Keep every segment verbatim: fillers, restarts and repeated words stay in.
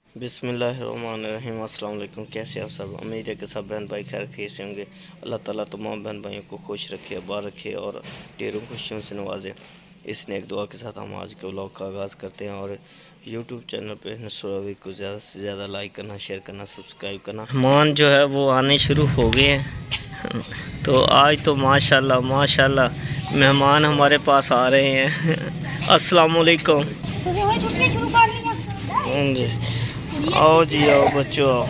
बिस्मिल्लाहिर्रहमानिर्रहीम। अस्सलाम वालेकुम। कैसे आप सब? उम्मीद है कि सब बहन भाई खैर खैरियत से होंगे। अल्लाह ताला तमाम बहन भाइयों को खुश रखे, आबाद रखे और ढेरों खुशियों से नवाजे। इस नेक दुआ के साथ हम आज के व्लॉग का आगाज़ करते हैं और यूट्यूब चैनल पे नसरावी को ज़्यादा से ज़्यादा लाइक करना, शेयर करना, सब्सक्राइब करना। मेहमान जो है वो आने शुरू हो गए हैं, तो आज तो माशाल्लाह माशाल्लाह मेहमान हमारे पास आ रहे हैं। अस्सलाम वालेकुम जी। आओ जी आओ बच्चों आओ।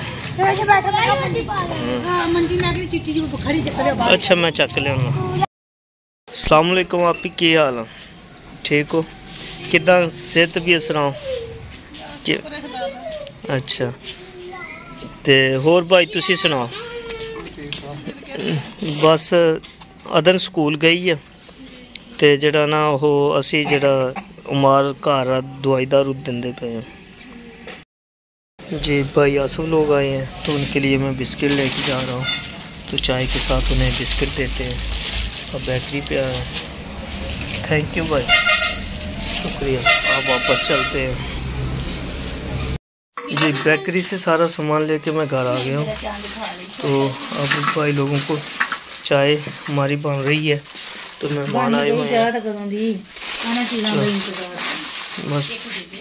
अच्छा मैं चक लिया। अस्सलाम वालेकुम। आपकी की हाल है? ठीक हो? किदा सेहत भी सुनाओ? अच्छा ते होर भाई तुसी सुनाओ? बस अदन स्कूल गई है ते जेड़ा ना ओह असी जेड़ा उमार घर दवाई दारू देंदे पे हैं जी। भाई आसफ लोग आए हैं तो उनके लिए मैं बिस्किट लेके जा रहा हूँ, तो चाय के साथ उन्हें बिस्किट देते हैं और बैटरी पे आया। थैंक यू भाई, शुक्रिया। आप वापस चलते हैं जी। बेकरी से सारा सामान लेके मैं घर आ गया हूँ, तो अब भाई लोगों को चाय हमारी बन रही है, तो मेहमान आए हुए हैं बस।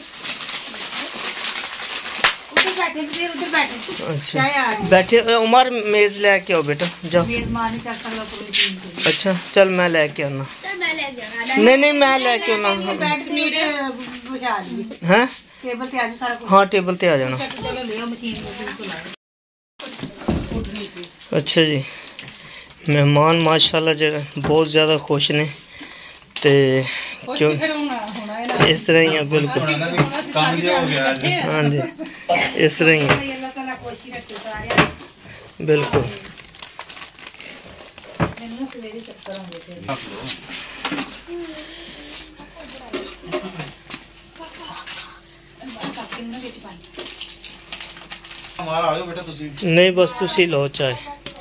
अच्छा बैठे उमर मेज लेके आओ बेटा, जाओ। अच्छा चल मैं लेके आना। नहीं नहीं मैं लेके आना। हैं हाँ टेबल ते आ जाना। अच्छा जी, मेहमान माशाल्लाह जो बहुत ज़्यादा खुश ने, ते क्यों इस तरह ही है बिल्कुल। हाँ जी इस तरह ही है बिल्कुल। नहीं बस तुसी लो चाय।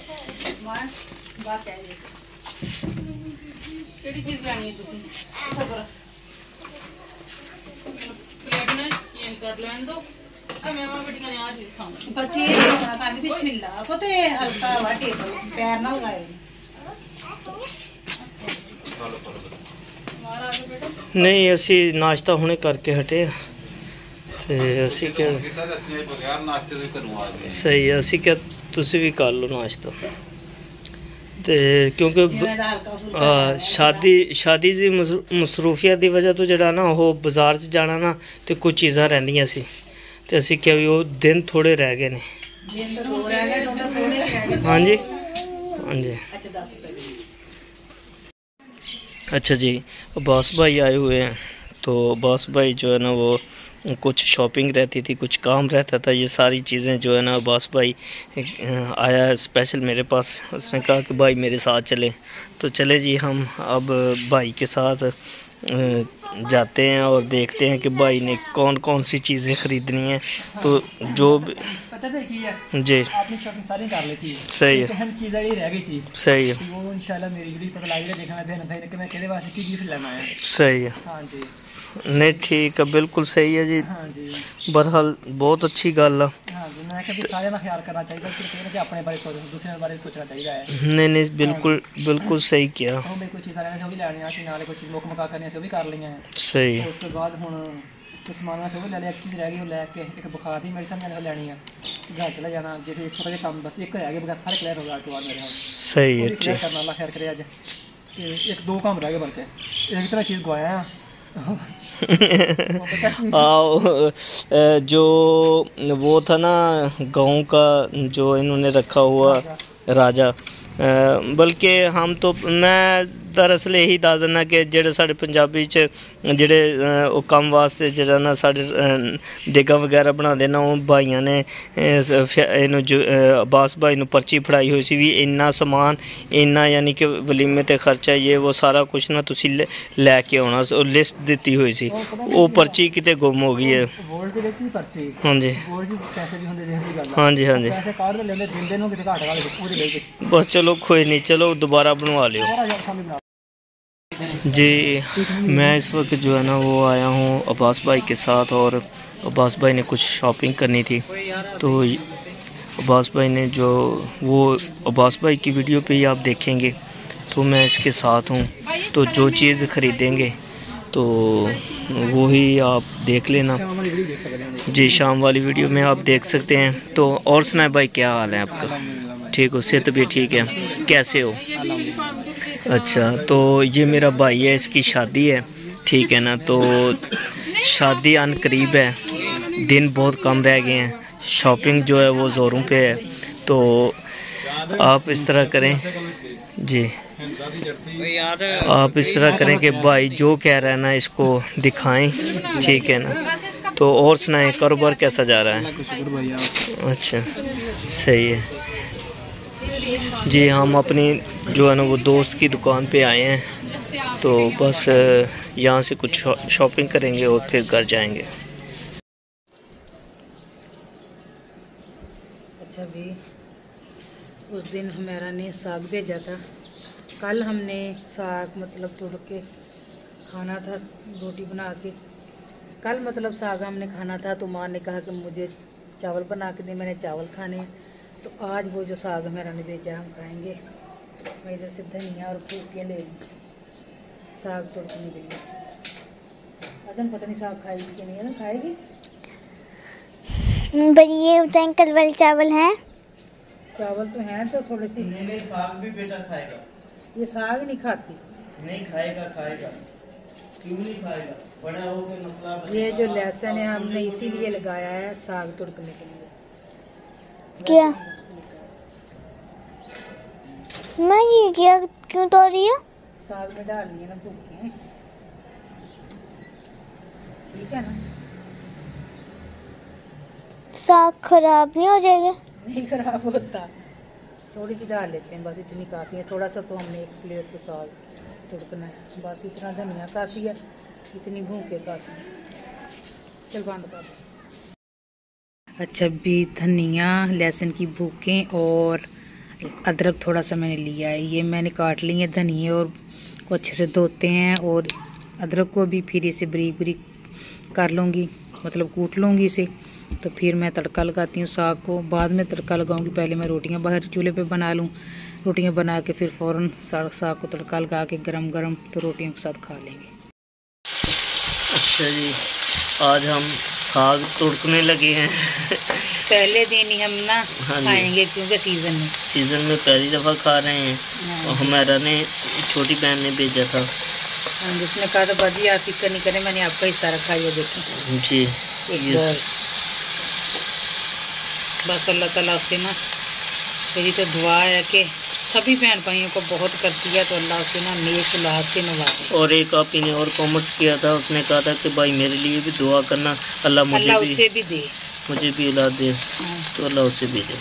नहीं असी नाश्ता हुणे करके हटे ते असी क्या सही है, असी क्या तुसी भी कर लो नाश्ता। ते क्योंकि आ, शादी शादी की मसरूफियत की वजह तो जरा ना वो बाजार च जाना ना, तो कुछ चीज़ां रहिंदियां सी, ते असी क्या भी वो दिन थोड़े रह गए ने। हाँ जी हाँ जी। अच्छा जी, अब्बास भाई आए हुए हैं, तो अब्बास भाई जो है ना वो कुछ शॉपिंग रहती थी, कुछ काम रहता था, ये सारी चीज़ें जो है ना अब्बास भाई आया स्पेशल मेरे पास। उसने कहा कि भाई मेरे साथ चलें, तो चले जी। हम अब भाई के साथ जाते हैं और देखते हैं कि भाई ने कौन कौन सी चीज़ें ख़रीदनी हैं। तो जो पता है कि है जी आपने शॉपिंग सारी कर ली सी, सही है, हम चीज़ वाली रह गई सी, सही है, वो इंशाल्लाह मेरी वीडियो पता लग जाए, देखना बहन भाई ने कि मैं केदे वास्ते की गिफ्ट लेना है। सही है हाँ जी। नहीं ठीक है बिल्कुल सही है जी। हाँ जी बहरहाल बहुत अच्छी गल है। हाँ जी मैं कभी सारे का ख्याल करना चाहिए, सिर्फ ये कि अपने बारे सोचो, दूसरे के बारे सोचना चाहिए है। नहीं नहीं बिल्कुल बिल्कुल सही किया। हम कोई चीज़ लेने से भी लेनी है, नाले कोई चीज़ मुक मका करनी से भी कर ली है। सही है। उसके बाद हुन कुछ समान में से भी ले लिया, एक चीज़ रह गई वो लैके एक बुखार दी मेडिसिन मैंने लैनी है, घर चला जाना जे एक छोटा जिहा काम बस एक रह गया, सारे क्लियर हो गया बाद मेरे। सही है क्लियर करना, अल्लाह खैर करे। अज एक दो काम रह गए, बल्कि एक तो मैं चीज़ गवाया आओ जो वो था ना गाँव का जो इन्होंने रखा हुआ राजा, बल्कि हम तो मैं दरअसल यही दस दिना कि जेह्ड़े साढ़े पंजाबी च जेह्ड़े ओह् कम्म वास्ते जेह्ड़ा ना साढ़े देगा वगैरह बनाते ना, ओह् भाइयां ने इनू अब्बास भाई नू पर्ची फड़ाई हुई सी भी इन्ना समान इन्ना यानी कि वलीमे ते खर्चा ये वो सारा कुछ ना तुसी लैके आना, लिस्ट दित्ती हुई सी, ओह् पर्ची किते गुम हो गई है। हाँ जी हाँ जी हाँ जी बस चलो कोई नहीं, चलो दोबारा बनवा लियो जी। मैं इस वक्त जो है ना वो आया हूँ अब्बास भाई के साथ और अब्बास भाई ने कुछ शॉपिंग करनी थी, तो अब्बास भाई ने जो वो अब्बास भाई की वीडियो पे ही आप देखेंगे, तो मैं इसके साथ हूँ, तो जो चीज़ ख़रीदेंगे तो वो ही आप देख लेना जी। शाम वाली वीडियो में आप देख सकते हैं। तो और सुनाए भाई, क्या हाल है आपका? ठीक हो? सेहत भी ठीक है? कैसे हो? अच्छा, तो ये मेरा भाई है, इसकी शादी है, ठीक है ना। तो शादी आन करीब है, दिन बहुत कम रह गए हैं, शॉपिंग जो है वो ज़ोरों पे है। तो आप इस तरह करें जी, आप इस तरह करें कि भाई जो कह रहा है ना इसको दिखाएं, ठीक है ना। तो और सुनाएं, कारोबार कैसा जा रहा है? अच्छा, सही है जी। हम अपनी जो है ना वो दोस्त की दुकान पे आए हैं, तो बस यहाँ से कुछ शॉपिंग करेंगे और फिर घर जाएंगे। अच्छा भी, उस दिन हमारा ने साग भेजा था, कल हमने साग मतलब तोड़ के खाना था, रोटी बना के। कल मतलब साग हमने खाना था, तो माँ ने कहा कि मुझे चावल बना के दे, मैंने चावल खाने हैं। तो आज वो जो साग मेरा ने भेजा हम खाएंगे। मैं इधर से धनिया और फूके ले साग तोड़ने के लिए। अदम पता नहीं साग खाएगी कि नहीं, अदम खाएगी? ये बताएं, कल वाले चावल हैं? चावल तो हैं, तो थोड़े से नहीं, साग भी बेटा खाएगा। ये साग नहीं खाती। नहीं खाएगा, खाएगा क्यों नहीं खाएगा? बड़ा हो के मसला। ये जो लहसुन है हमने इसीलिए लगाया है साग तुड़कने के लिए। क्या मैं ये क्या क्यों तोड़ रही हूँ? साग में डालनी है ना भूखे, ठीक है ना। साग खराब नहीं हो जाएगा? नहीं खराब होता, थोड़ी सी डाल लेते हैं बस, इतनी काफ़ी है। थोड़ा सा तो हमने एक प्लेट तो साग तुड़कना है, बस इतना धनिया काफ़ी है, इतनी भूखे काफ़ी है। चल बंद कर। अच्छा भी, धनिया लहसुन की भूखें और अदरक थोड़ा सा मैंने लिया है, ये मैंने काट ली है धनिया और को अच्छे से धोते हैं, और अदरक को भी फिर इसे बारीक बारीक कर लूँगी, मतलब कूट लूँगी इसे। तो फिर मैं तड़का लगाती हूँ साग को, बाद में तड़का लगाऊंगी। पहले मैं रोटियां बाहर चूल्हे पे बना लूँ, रोटियां बना के फिर फ़ौरन साग को तड़का लगा के गरम गरम तो रोटियों के साथ खा लेंगे। अच्छा जी, आज हम साग तोड़ने लगे हैं। पहले दिन ही हम ना खाएंगे, क्योंकि सीज़न में सीज़न में पहली दफ़ा खा रहे हैं। और हमारा ने छोटी बहन ने भेजा था, जिसने कहा था बाजी आप फिक्र नहीं करें, मैंने आपका हिस्सा रखा, ये देखें जी। एक बॉल। बस अल्लाह ताला से ना मेरी तो दुआ है कि सभी बहन भाइयों को बहुत करती है, तो अल्लाह से ना नेक औलाद से नवाजे। और एक आपी ने और कमेंट्स किया था, उसने कहा था कि भाई मेरे लिए भी दुआ करना, अल्लाह मुझे अल्लाह भी, उसे भी दे, मुझे भी औलाद दे, तो अल्लाह उसे भी दे।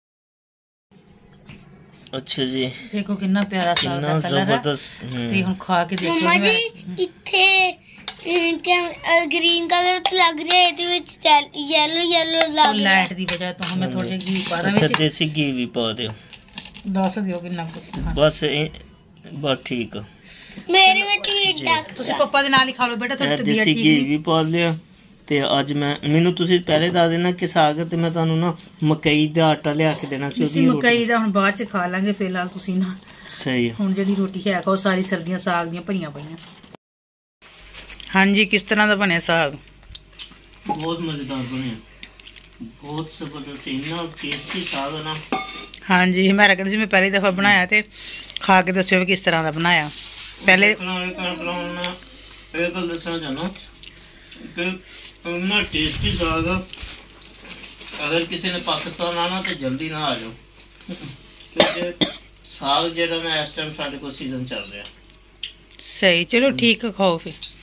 अच्छा जी, देखो कितना प्यारा साग का कलर है, ते हुन खा के देखो। मम्मा जी इत्थे ग्रीन कलर लग रहा है, ਇਹਦੇ ਵਿੱਚ येलो येलो लग रहा है। लाइट दी वजह तो हमें थोड़े घी पा रहा है, देसी घी भी पा दियो, दस दियो कितना कुछ बस बस ठीक। मेरे ਵਿੱਚ ਵੀ ਡੱਕ ਤੁਸੀਂ ਪਾਪਾ ਦੇ ਨਾਲ ਹੀ ਖਾ ਲਓ ਬੇਟਾ, ਤੁਹਾਡੀ ਤਬੀਅਤ ਦੇਸੀ ਠੀਕ ਘੀ ਨਹੀਂ। ਵੀ ਪਾ ਲਿਆ। ਤੇ ਅੱਜ ਮੈਂ ਮੈਨੂੰ ਤੁਸੀਂ ਪਹਿਲੇ ਦੱਸ ਦੇਣਾ ਕਿ ਸਾਗ ਤੇ ਮੈਂ ਤੁਹਾਨੂੰ ਨਾ ਮਕਈ ਦਾ ਆਟਾ ਲਿਆ ਕੇ ਦੇਣਾ ਸੀ। ਅਸੀਂ ਮਕਈ ਦਾ ਹੁਣ ਬਾਅਦ ਚ ਖਾ ਲਾਂਗੇ, ਫਿਲਹਾਲ ਤੁਸੀਂ ਨਾ ਸਹੀ ਹੁਣ ਜਿਹੜੀ ਰੋਟੀ ਹੈ ਉਹ ਸਾਰੀ ਸਰਦੀਆਂ ਸਾਗ ਦੀਆਂ ਭਰੀਆਂ ਪਈਆਂ। ਹਾਂਜੀ, ਕਿਸ ਤਰ੍ਹਾਂ ਦਾ ਬਣਿਆ ਸਾਗ? ਬਹੁਤ ਮਜ਼ੇਦਾਰ ਬਣਿਆ, ਬਹੁਤ ਜ਼ਬਰਦਸਤ, ਇੰਨਾ ਟੇਸਟੀ ਸਾਗ ਹੈ ਨਾ। ਹਾਂਜੀ, ਮੇਰਾ ਕਹਿੰਦੇ ਸੀ ਮੈਂ ਪਹਿਲੀ ਦਫਾ ਬਣਾਇਆ, ਤੇ ਖਾ ਕੇ ਦੱਸਿਓ ਵੀ ਕਿਸ ਤਰ੍ਹਾਂ ਦਾ ਬਣਾਇਆ। ਪਹਿਲੇ ਇਹ ਗੱਲ ਦੱਸਣਾ ਚਾਹੁੰਦਾ ਕਿ ਇੰਨਾ ਟੇਸਟੀ ਸਾਗ ਆ, ਅਗਰ ਕਿਸੇ ਨੇ ਪਾਕਿਸਤਾਨ ਆਣਾ ਤੇ ਜਲਦੀ ਨਾ ਆ ਜਾਓ, ਕਿਉਂਕਿ ਸਾਗ ਜਿਹੜਾ ਨਾ ਇਸ ਟਾਈਮ ਸਾਡੇ ਕੋਲ ਸੀਜ਼ਨ ਚੱਲ ਰਿਹਾ। ਸਹੀ, ਚਲੋ ਠੀਕ, ਖਾਓ ਫਿਰ।